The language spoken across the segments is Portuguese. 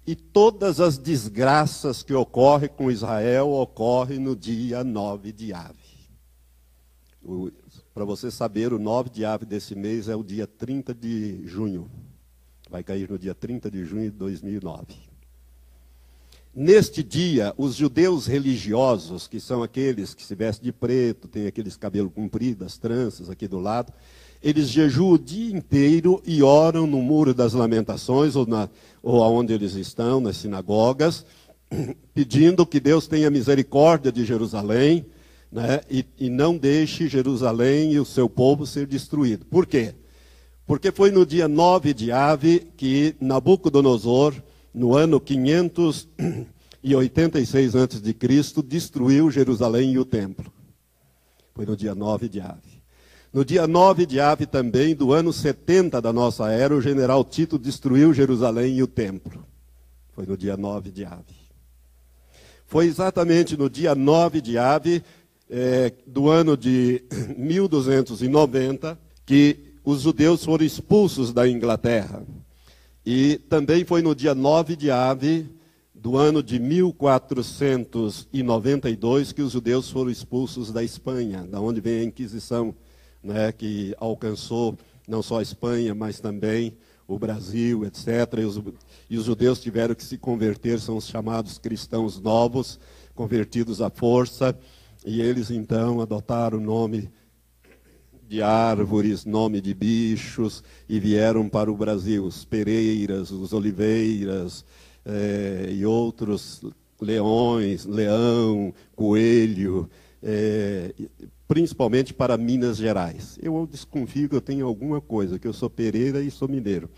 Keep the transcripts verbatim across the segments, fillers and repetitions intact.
E todas as desgraças que ocorrem com Israel ocorrem no dia nove de Ave. Para você saber, o nove de Ave desse mês é o dia trinta de junho. Vai cair no dia trinta de junho de dois mil e nove. Neste dia, os judeus religiosos, que são aqueles que se vestem de preto, têm aqueles cabelos compridos, as tranças aqui do lado, eles jejuam o dia inteiro e oram no Muro das Lamentações, ou, na, ou aonde eles estão, nas sinagogas, pedindo que Deus tenha misericórdia de Jerusalém, né, e, e não deixe Jerusalém e o seu povo ser destruído. Por quê? Porque foi no dia nove de Ave que Nabucodonosor, no ano quinhentos e oitenta e seis antes de Cristo, destruiu Jerusalém e o templo. Foi no dia nove de Ave. No dia nove de Ave também, do ano setenta da nossa era, o general Tito destruiu Jerusalém e o templo. Foi no dia nove de Ave. Foi exatamente no dia nove de Ave, é, do ano de mil duzentos e noventa, que os judeus foram expulsos da Inglaterra. E também foi no dia nove de Ave, do ano de mil quatrocentos e noventa e dois, que os judeus foram expulsos da Espanha, da onde vem a Inquisição, né, que alcançou não só a Espanha, mas também o Brasil, etcétera. E os, e os judeus tiveram que se converter, são os chamados cristãos novos, convertidos à força, e eles então adotaram o nome de árvores, nome de bichos, e vieram para o Brasil, os Pereiras, os Oliveiras, eh, e outros leões, leão, coelho, eh, principalmente para Minas Gerais. Eu desconfio que eu tenho alguma coisa, que eu sou Pereira e sou mineiro.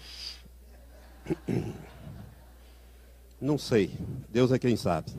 Não sei, Deus é quem sabe.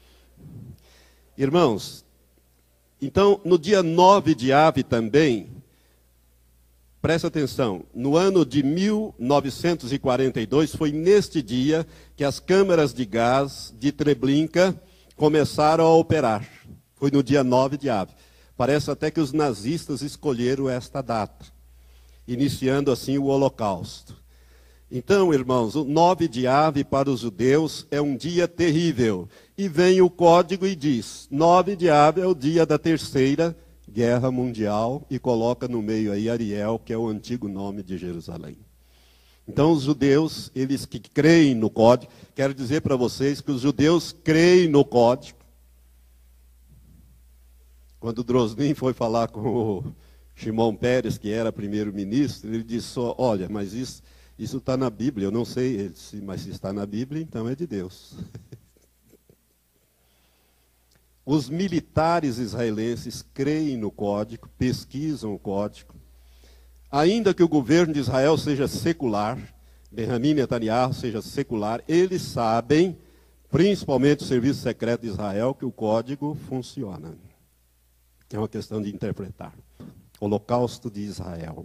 Irmãos, então, no dia nove de Ave também, presta atenção, no ano de mil novecentos e quarenta e dois, foi neste dia que as câmaras de gás de Treblinka começaram a operar. Foi no dia nove de Ave. Parece até que os nazistas escolheram esta data, iniciando assim o Holocausto. Então, irmãos, o nove de Ave para os judeus é um dia terrível. E vem o código e diz, nove de Ave é o dia da terceira guerra mundial, e coloca no meio aí Ariel, que é o antigo nome de Jerusalém. Então, os judeus, eles que creem no código, quero dizer para vocês que os judeus creem no código. Quando Drosnin foi falar com o Shimon Peres, que era primeiro-ministro, ele disse, olha, mas isso isso está na Bíblia, eu não sei, ele disse, mas se está na Bíblia, então é de Deus. Os militares israelenses creem no código, pesquisam o código. Ainda que o governo de Israel seja secular, Benjamin Netanyahu seja secular, eles sabem, principalmente o Serviço Secreto de Israel, que o código funciona. É uma questão de interpretar. Holocausto de Israel.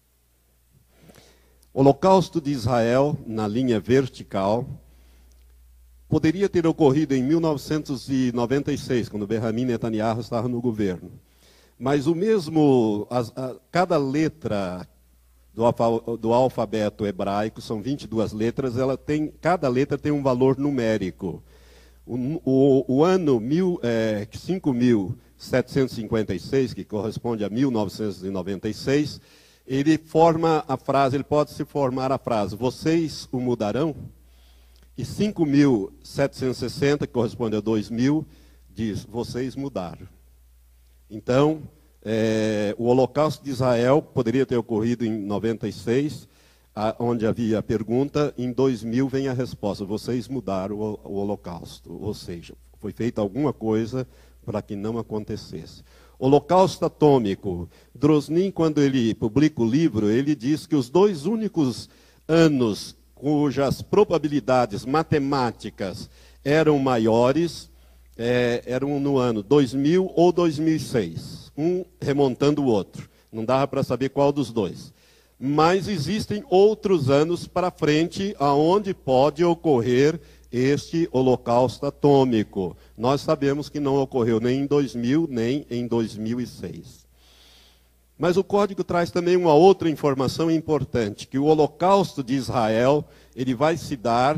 Holocausto de Israel, na linha vertical, poderia ter ocorrido em mil novecentos e noventa e seis, quando Benjamin Netanyahu estava no governo. Mas o mesmo, as, a, cada letra do, alfa, do alfabeto hebraico, são vinte e duas letras, ela tem, cada letra tem um valor numérico. O, o, o ano mil, é, cinco mil setecentos e cinquenta e seis, que corresponde a mil novecentos e noventa e seis, ele forma a frase, ele pode se formar a frase, vocês o mudarão? E cinco mil setecentos e sessenta, que corresponde a dois mil, diz, vocês mudaram. Então, é, o Holocausto de Israel poderia ter ocorrido em noventa e seis, a, onde havia a pergunta, em dois mil vem a resposta, vocês mudaram o, o Holocausto. Ou seja, foi feita alguma coisa para que não acontecesse. Holocausto atômico. Drosnin, quando ele publica o livro, ele diz que os dois únicos anos cujas probabilidades matemáticas eram maiores, é, eram no ano dois mil ou dois mil e seis, um remontando o outro. Não dava para saber qual dos dois. Mas existem outros anos para frente aonde pode ocorrer este holocausto atômico. Nós sabemos que não ocorreu nem em dois mil, nem em dois mil e seis. Mas o código traz também uma outra informação importante, que o holocausto de Israel, ele vai se dar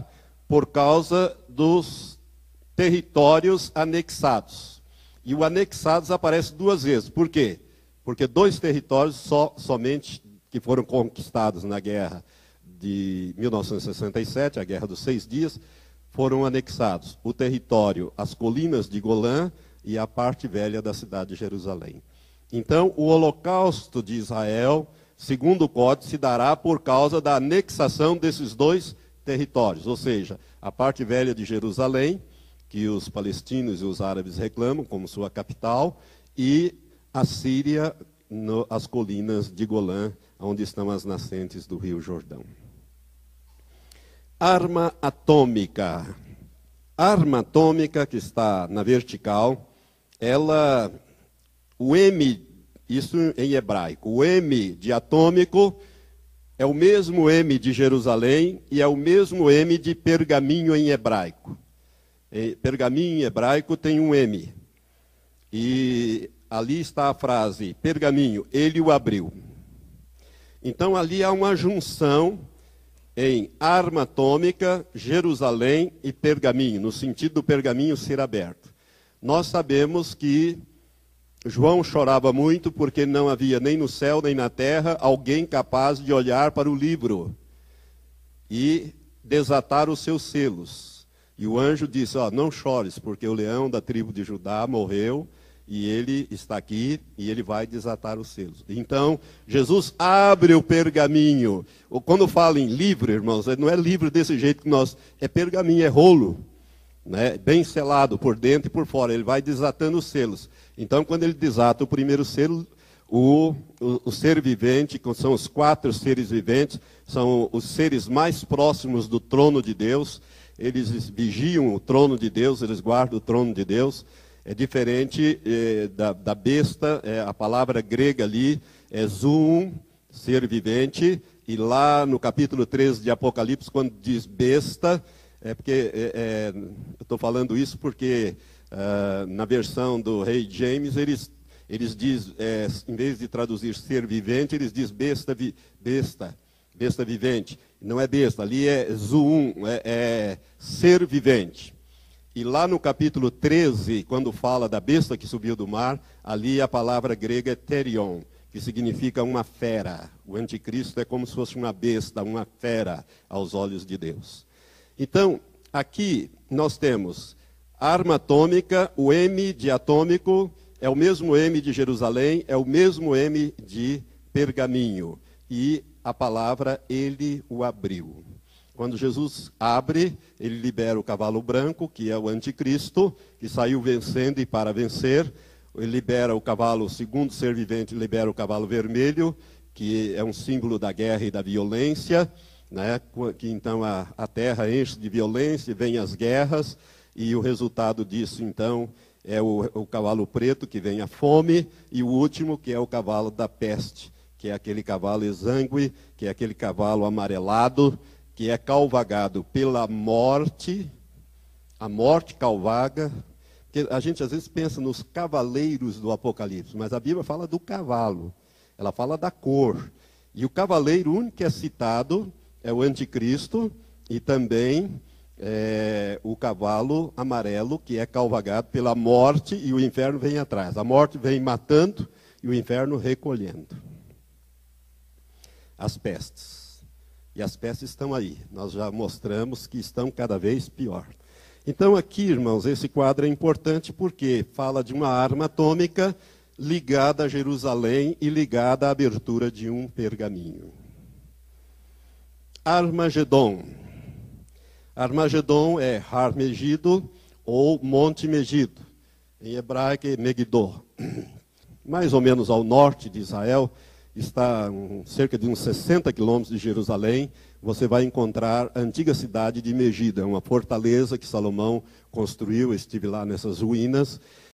por causa dos territórios anexados. E o anexados aparece duas vezes. Por quê? Porque dois territórios só, somente que foram conquistados na guerra de mil novecentos e sessenta e sete, a Guerra dos Seis Dias, foram anexados. O território, as colinas de Golã e a parte velha da cidade de Jerusalém. Então, o holocausto de Israel, segundo o código, se dará por causa da anexação desses dois territórios. Ou seja, a parte velha de Jerusalém, que os palestinos e os árabes reclamam como sua capital, e a Síria, no, as colinas de Golã, onde estão as nascentes do Rio Jordão. Arma atômica. Arma atômica, que está na vertical, ela, o M, isso em hebraico, o M de atômico é o mesmo M de Jerusalém e é o mesmo M de pergaminho em hebraico. Pergaminho em hebraico tem um M. E ali está a frase, pergaminho, ele o abriu. Então ali há uma junção em arma atômica, Jerusalém e pergaminho, no sentido do pergaminho ser aberto. Nós sabemos que João chorava muito porque não havia nem no céu nem na terra alguém capaz de olhar para o livro e desatar os seus selos. E o anjo disse, ó, não chores, porque o leão da tribo de Judá morreu e ele está aqui e ele vai desatar os selos. Então, Jesus abre o pergaminho. Quando fala em livro, irmãos, não é livro desse jeito que nós... É pergaminho, é rolo, né? Bem selado por dentro e por fora. Ele vai desatando os selos. Então, quando ele desata o primeiro selo, o, o, o ser vivente, que são os quatro seres viventes, são os seres mais próximos do trono de Deus. Eles vigiam o trono de Deus, eles guardam o trono de Deus. É diferente eh, da, da besta, é, a palavra grega ali é zoom, ser vivente, e lá no capítulo treze de Apocalipse, quando diz besta, é porque, é, é, eu estou falando isso porque uh, na versão do Rei James, eles, eles diz, é, em vez de traduzir ser vivente, eles diz besta, vi, besta, besta vivente. Não é besta, ali é zoom, é, é ser vivente. E lá no capítulo treze, quando fala da besta que subiu do mar, ali a palavra grega é terion, que significa uma fera. O anticristo é como se fosse uma besta, uma fera aos olhos de Deus. Então, aqui nós temos arma atômica, o M de atômico é o mesmo M de Jerusalém, é o mesmo M de pergaminho. E a palavra, ele o abriu. Quando Jesus abre, ele libera o cavalo branco, que é o anticristo, que saiu vencendo e para vencer. Ele libera o cavalo, o segundo ser vivente, libera o cavalo vermelho, que é um símbolo da guerra e da violência, né? Que então a, a terra enche de violência, vem as guerras, e o resultado disso, então, é o, o cavalo preto, que vem a fome, e o último, que é o cavalo da peste, que é aquele cavalo exangue, que é aquele cavalo amarelado, que é calvagado pela morte, a morte calvaga, porque a gente às vezes pensa nos cavaleiros do Apocalipse, mas a Bíblia fala do cavalo, ela fala da cor. E o cavaleiro único que é citado é o anticristo e também é, o cavalo amarelo, que é calvagado pela morte e o inferno vem atrás. A morte vem matando e o inferno recolhendo. As pestes. E as pestes estão aí. Nós já mostramos que estão cada vez pior. Então aqui, irmãos, esse quadro é importante porque fala de uma arma atômica ligada a Jerusalém e ligada à abertura de um pergaminho. Armagedon. Armagedon é Har Megido ou Monte Megido. Em hebraico é Megiddo. Mais ou menos ao norte de Israel, está um, cerca de uns sessenta quilômetros de Jerusalém, você vai encontrar a antiga cidade de Megido, uma fortaleza que Salomão construiu, eu estive lá nessas ruínas,